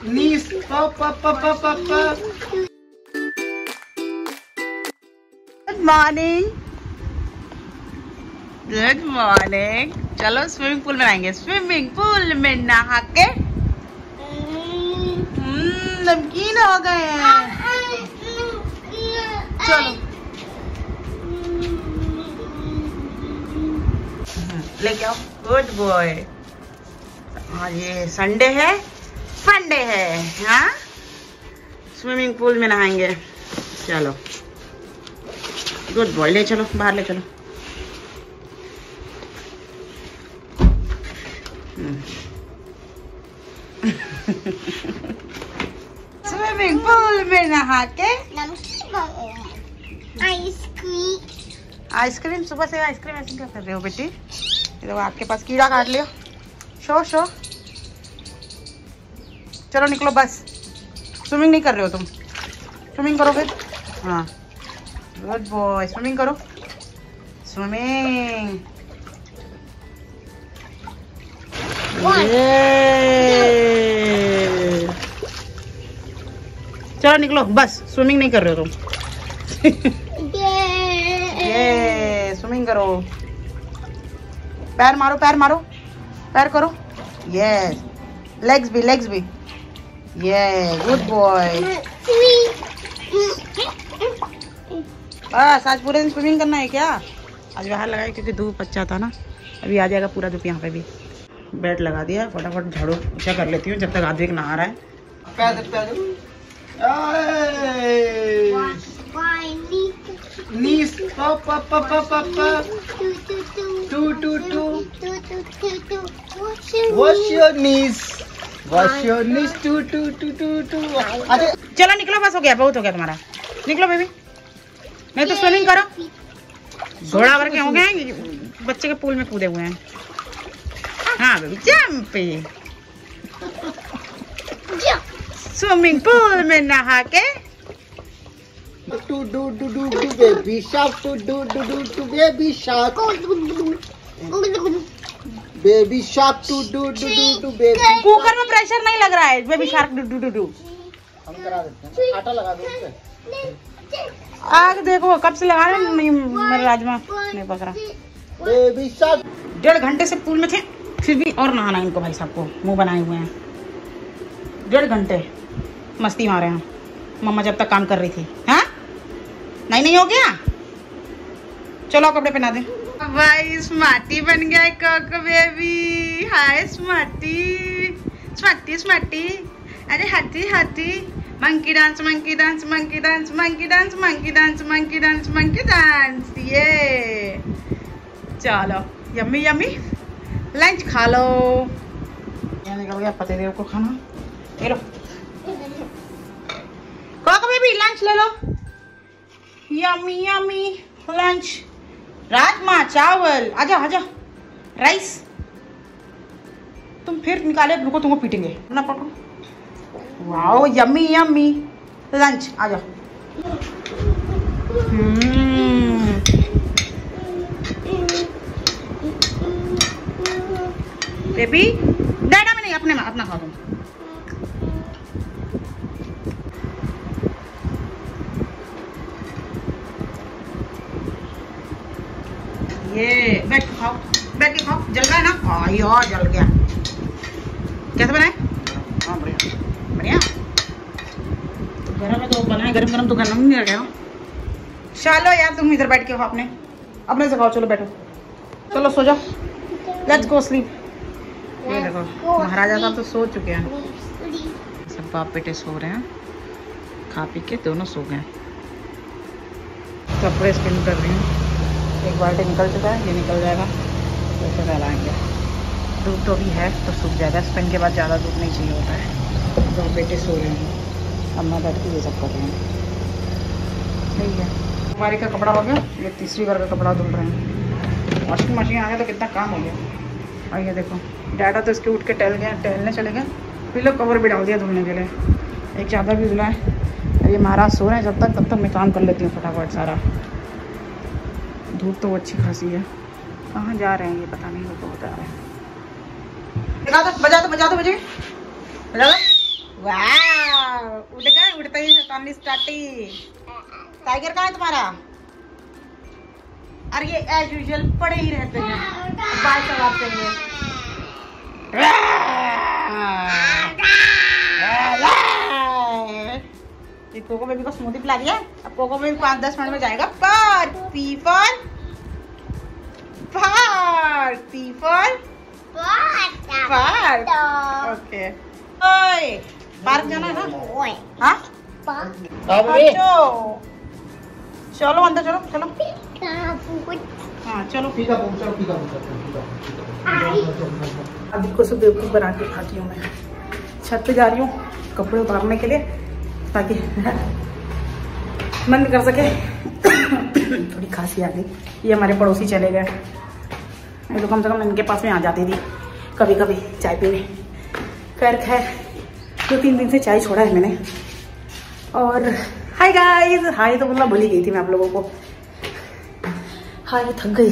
नीस पापा पापा पापा। Good morning, good morning. चलो स्विमिंग पूल में आएंगे, स्विमिंग पूल में नहा के नमकीन हो गए हैं। चलो लेके आओ, गुड बॉय। आज ये संडे है, फंडे है। हाँ, स्विमिंग पूल में नहाएंगे। चलो गुड बॉय, ले चलो बाहर, ले चलो। स्विमिंग पूल में नहा के आइसक्रीम। सुबह से आइसक्रीम ऐसे क्या कर रहे हो बेटी? ये तो आपके पास कीड़ा काट लिया। शो शो, चलो निकलो बस। स्विमिंग नहीं कर रहे हो तुम? स्विमिंग करो फिर। हाँ गुड बॉय, स्विमिंग करो, स्विमिंग। चलो निकलो बस, स्विमिंग नहीं कर रहे हो तुम। ये स्विमिंग करो, पैर मारो, पैर मारो, पैर करो। यस, लेग्स भी, लेग्स भी। ये गुड बॉय। बस आज पूरे दिन स्विमिंग करना है क्या? आज बाहर लगाए क्योंकि धूप अच्छा था ना। अभी आ जाएगा पूरा धूप यहाँ पे भी। बेड लगा दिया, फटाफट झाड़ू पोछा कर लेती हूँ जब तक आदमी नहा रहा है। नीस पापा पापा पापा टू टू टू wash your knees, wash your knees टू टू टू टू टू। चलो निकलो बस, हो गया, बहुत हो गया तुम्हारा। निकलो बेबी, नहीं तो स्विमिंग करो। घोड़ा भर के हो गए, बच्चे के पूल में कूदे हुए हैं। हाँ बेबी, जंप। स्विमिंग पूल में नहा के टू doo doo doo doo baby shark, टू doo doo doo doo baby shark, baby shark, टू doo doo doo doo baby. Cooker में प्रेशर नहीं लग रहा है, baby shark doo doo doo doo. हम करा देते हैं, आटा लगा दो उसपे। आग देखो कब से लगा रहे, नहीं मेरा राजमा नहीं पक रहा। Baby shark. 1.5 घंटे से पूल में थे, फिर भी और नहाना इनको भाई साहब को, मुंह बनाए हुए हैं। 1.5 घंटे मस्ती मारे हैं मम्मा जब तक काम कर रही थी। हाँ नहीं हो गया, चलो कपड़े पहना दे। भाई स्मार्टी बन गया Coco baby. Hi Smarty, Smarty Smarty. अरे हाथी हाथी। Monkey dance, monkey dance, monkey dance, monkey dance, monkey dance, monkey dance, monkey dance. ये चलो यम्मी यम्मी लंच खा लो। यहाँ निकल गया पतिदेव को खाना। ये लो कोको बेबी, लंच ले लो। Yummy yummy lunch. राजमा चावल, आजा आजा। राइस। तुम फिर निकाले, रुको तुमको पीटेंगे ना, पकड़ो। वाओ यम्मी यम्मी लंच, आजा। बेबी डैडा में नहीं, अपने में, अपना खा तुम। ये बैठ के खाओ, बैठ के खाओ। जल रहा है ना? यार जल गया। कैसे बनाए? हाँ बढ़िया बढ़िया। तो गरम है तो बनाए, गरम गरम तो गरम नहीं रखेगा। चलो यार तुम इधर बैठ के खाओ, अपने से खाओ। चलो बैठो, चलो सो जाओ। Let's go sleep. ये देखो महाराजा साहब तो सो चुके हैं, सब बाप बेटे सो रहे हैं, खा पी के दोनों सो गए। कपड़े स्पिन कर रही हूँ, एक बाल्टी निकल चुका है, ये निकल जाएगा तो इसे फैलाएंगे। धूप तो भी है तो सूख जाएगा, स्पिन के बाद ज़्यादा धूप नहीं चाहिए होता है। तो बेटे सो रहे हैं, अम्मा बैठ के ये सब कर रहे हैं। ठीक है, हमारी का कपड़ा हो गया, ये तीसरी बार का कपड़ा धुल रहे हैं। वॉशिंग मशीन आ गया तो कितना काम हो गया। और ये देखो डैडा तो इसके उठ के टहलने चले गए, फिर लोग कवर भी डाल दिया धुलने के लिए। एक चादर भी धुला है। ये महाराज सो रहे हैं जब तक, तब तक मैं काम कर लेती हूँ फटाफट सारा। धूप तो अच्छी खासी है। कहाँ जा रहे हैं ये पता नहीं, वो बहुत आ रहे हैं। बजा दो बजा दो बजा दो, बजे बजा दो। वाह, उठ गए, उठते ही शैतानी स्टार्टी। टाइगर कहाँ है तुम्हारा? अरे ये एज यूजुअल पड़े ही रहते हैं, बाल चलाते हैं। ये कोको बेबी को स्मूदी पिला दिया। अब कोको बेबी 5-10 मिनट में जाएगा park. P for park. Okay, ओए पार्क जाना है ना? हाँ चलो अंदर, चलो चलो। हाँ चलो। अभी को सब बेवकूफ बना के खाती हूँ मैं। छत पे जा रही हूँ कपड़े उतारने के लिए ताकि मन कर सके। थोड़ी खांसी आ गई। ये हमारे पड़ोसी चले गए, नहीं तो कम से कम इनके पास में आ जाती थी कभी कभी चाय पीने। खैर 2-3 दिन से चाय छोड़ा है मैंने। और हाय गाइस, हाय तो मतलब भूल ही गई थी मैं आप लोगों को। हाय थक गई।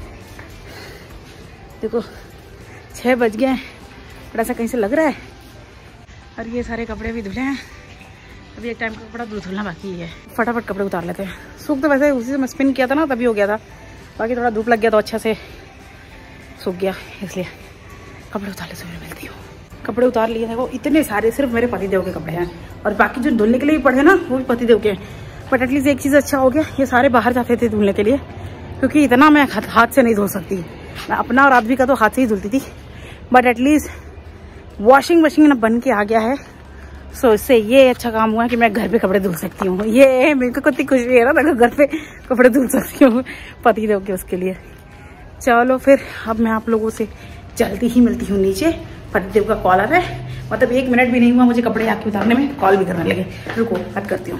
देखो 6 बज गए, बड़ा सा कहीं से लग रहा है। और ये सारे कपड़े भी धुले हैं। अभी एक टाइम का कपड़ा धुलना बाकी है। फटाफट कपड़े उतार लेते हैं। सूख तो वैसे उसी से मैं स्पिन किया था ना, तभी हो गया था। बाकी थोड़ा धूप लग गया तो अच्छा से सूख गया, इसलिए कपड़े उतार ले। सुबह मिलती हूँ। कपड़े उतार लिए। देखो इतने सारे सिर्फ मेरे पतिदेव के कपड़े हैं, और बाकी जो धुलने के लिए पड़े ना वो भी पतिदेव के। बट एटलीस्ट एक चीज़ अच्छा हो गया, ये सारे बाहर जाते थे धुलने के लिए, क्योंकि इतना मैं हाथ से नहीं धो सकती। मैं अपना और आदमी का तो हाथ से ही धुलती थी, बट एटलीस्ट वॉशिंग मशीन ना बन के आ गया है। सो इससे ये अच्छा काम हुआ कि मैं घर पे कपड़े धुल सकती हूँ। ये मेरे को कितनी खुशी है ना, घर पे कपड़े धुल सकती हूँ पतिदेव के उसके लिए। चलो फिर अब मैं आप लोगों से जल्दी ही मिलती हूँ नीचे। पतिदेव का कॉल आ रहा है, मतलब 1 मिनट भी नहीं हुआ मुझे कपड़े आके उतारने में, कॉल भी करने लगे। रुको बात करती हूँ।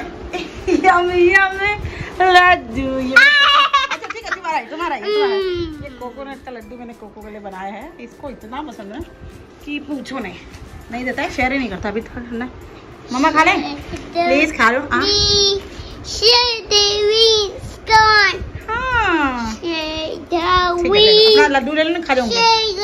तुम्हारा ये कोकोनट का लड्डू मैंने कोको के लिए बनाया है। इसको इतना पसंद है कि पूछो नहीं देता है, शेयर ही नहीं करता। अभी थोड़ा ठंडा। मम्मा खा ले प्लीज, खा लो। हाँ अपना लड्डू ले लो, खा जाऊंगी।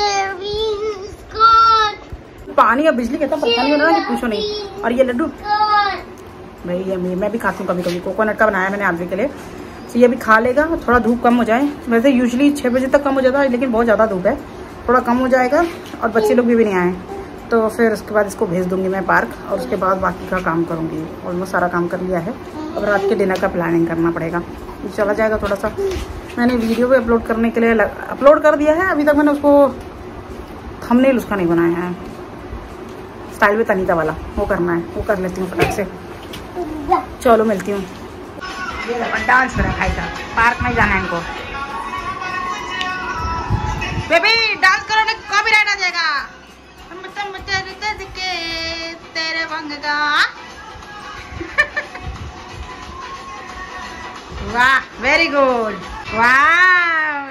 पानी और बिजली कहता परेशानी हो रहा है, पूछो नहीं। और ये लड्डू भाई ये मैं भी खाती हूँ कभी कभी। कोकोनट का बनाया मैंने आदमी के लिए, तो ये भी खा लेगा। थोड़ा धूप कम हो जाए, वैसे यूजुअली 6 बजे तक कम हो जाता है, लेकिन बहुत ज़्यादा धूप है, थोड़ा कम हो जाएगा। और बच्चे लोग भी नहीं आए तो फिर उसके बाद इसको भेज दूंगी मैं पार्क, और उसके बाद बाकी का काम करूँगी। ऑलमोस्ट सारा काम कर लिया है, अब रात के डिनर का प्लानिंग करना पड़ेगा। चला जाएगा थोड़ा सा। मैंने वीडियो भी अपलोड करने के लिए अपलोड कर दिया है। अभी तक मैंने उसको थंबनेल उसका नहीं बनाया है, स्टाइल में तनीता वाला वो करना है, वो कर लेती हूँ फटाक से। चलो मिलती हूँ। डांस करा भाई का, पार्क में जाना है इनको। बेबी डांस करो ना, कॉपीराइट आ जाएगा। तेरे बंग का वाह वेरी गुड, वाह।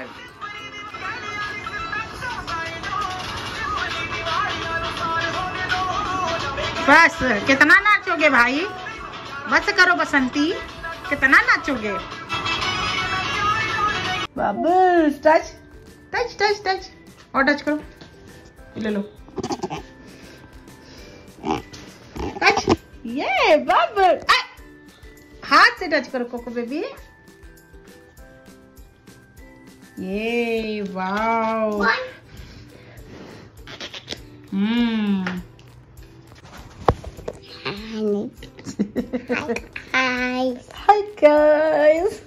बस कितना नाचोगे भाई, बस करो बसंती, कितना नाचोगे। Bubbles touch touch touch touch, और टच करो, ले लो टच। ये बबल हाथ से टच करो कोको बेबी। ये वाओ। Hi guys.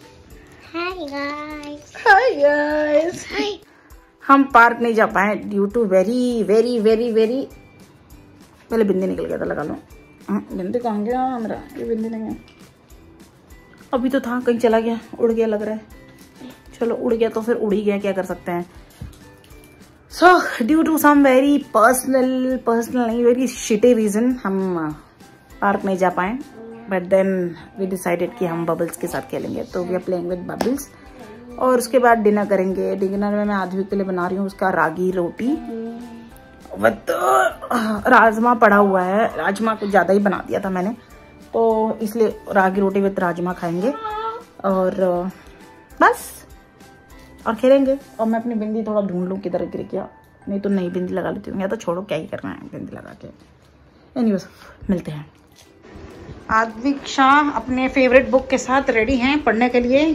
हम पार्क नहीं जा पाए due to very very very very, पहले बिंदी निकल गया था, लगा लो। बिंदी कहाँ गया मेरा, ये बिंदी नहीं है। अभी तो था, कहीं चला गया, उड़ गया लग रहा है। चलो उड़ गया तो फिर उड़ ही गया, क्या कर सकते हैं। So due to some very personal नहीं, वेरी शिटी रीजन हम पार्क नहीं जा पाए। बट देन वी डिसाइडेड कि हम बबल्स के साथ खेलेंगे, तो we are playing with bubbles. और उसके बाद डिनर करेंगे। डिनर में मैं आदमी के लिए बना रही हूँ उसका रागी रोटी विद राजमा पड़ा हुआ है। राजमा कुछ ज़्यादा ही बना दिया था मैंने, तो इसलिए रागी रोटी विद राजमा खाएंगे और बस, और खेलेंगे। और मैं अपनी बिंदी थोड़ा ढूंढ लूँ किधर गिर गया, नहीं तो नई बिंदी लगा लेती हूँ, या तो छोड़ो क्या ही करना है बिंदी लगा के। एनीवेज मिलते हैं। आद्विक शाह अपने फेवरेट बुक के साथ रेडी हैं पढ़ने के लिए।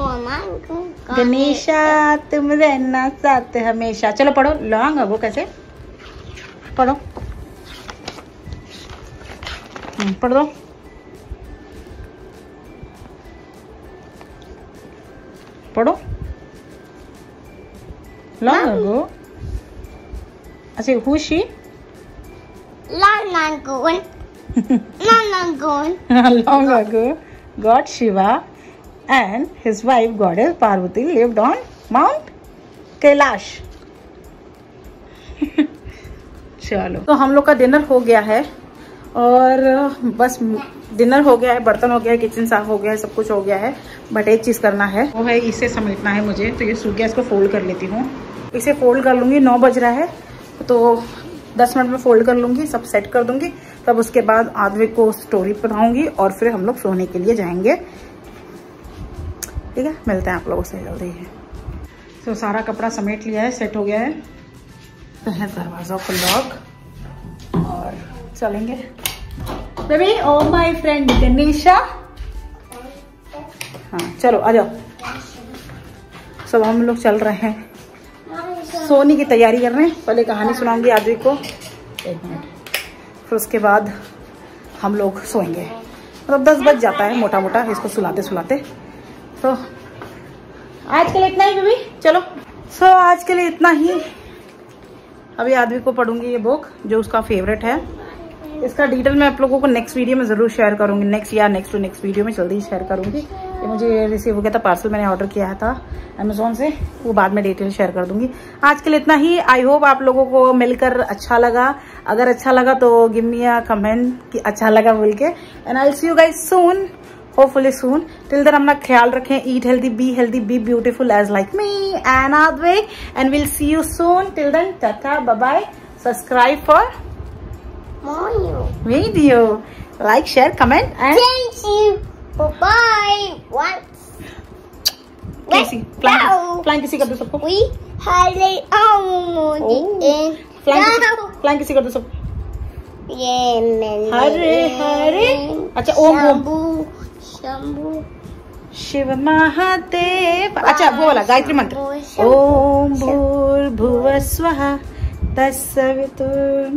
गणेशा तुम रहना साथ हमेशा। चलो पढ़ो, लॉन्ग वो कैसे पढ़ो, पढ़ दो। पढ़ो लॉन्ग वो। अच्छा हुशी long ago, God Shiva and his wife Goddess Parvati lived on Mount Kailash. चलो तो हम लोग का डिनर हो गया है और बस डिनर हो गया है, बर्तन हो गया है, किचन साफ हो गया है, सब कुछ हो गया है। बट एक चीज़ करना है, वो है इसे समेटना है मुझे। तो ये सूख गया, इसको फोल्ड कर लेती हूँ। इसे फोल्ड कर लूँगी, 9 बज रहा है तो 10 मिनट में फोल्ड कर लूँगी, सब सेट कर दूँगी। तब उसके बाद आद्विक को स्टोरी पढ़ाऊँगी और फिर हम लोग सोने के लिए जाएंगे। ठीक है, मिलते हैं आप लोगों से जल्दी ही। तो सारा कपड़ा समेट लिया है, सेट हो गया है। तो है दरवाजा को लॉक और चलेंगे। Baby oh my friend Ganesha, हाँ चलो आ जाओ। सब हम लोग चल रहे हैं, सोने की तैयारी कर रहे हैं। पहले कहानी सुनाऊंगी आद्विक को, 1 मिनट, फिर उसके बाद हम लोग सोएंगे। मतलब 10 बज जाता है मोटा मोटा इसको सुलाते सुलाते। तो आज के लिए इतना ही बेबी, चलो। सो आज के लिए इतना ही। अभी आद्विक को पढ़ूंगी ये बुक जो उसका फेवरेट है। इसका डिटेल मैं आप लोगों को नेक्स्ट वीडियो में जरूर शेयर करूंगी, नेक्स्ट या नेक्स्ट टू नेक्स्ट वीडियो में जल्दी ही शेयर करूंगी। ये मुझे रिसीव हो गया था, पार्सल मैंने ऑर्डर किया था अमेजोन से, वो बाद में डिटेल शेयर कर दूंगी। आज के लिए इतना ही। आई होप आप लोगों को मिलकर अच्छा लगा। अगर अच्छा लगा तो गिव मी अ कमेंट कि अच्छा लगा बोल के। And I will see you guys soon, hopefully soon. Till then अपना ख्याल रखें, eat healthy, be beautiful as like me and Advik, and will see you soon. Till then tata, bye bye. Subscribe for video, like, share, comment and thank you, bye. Once किसी flying किसी कर दो सबको। we had it in flying किसी कर दो सबको। हरे हरे, अच्छा ओम ओम शंभू शिव महादेव, अच्छा वो वाला गायत्री मंत्र। ओम भूर्भुवः स्वः तत्सवितुर्वरेण्यं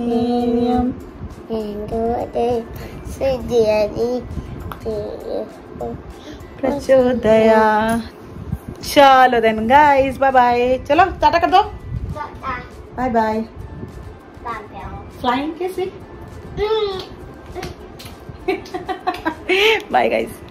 प्रचोदयात्। चलो देन गाइस, बाय बाय। चलो टाटा कर दो, bye bye. Flying kissy, bye guys.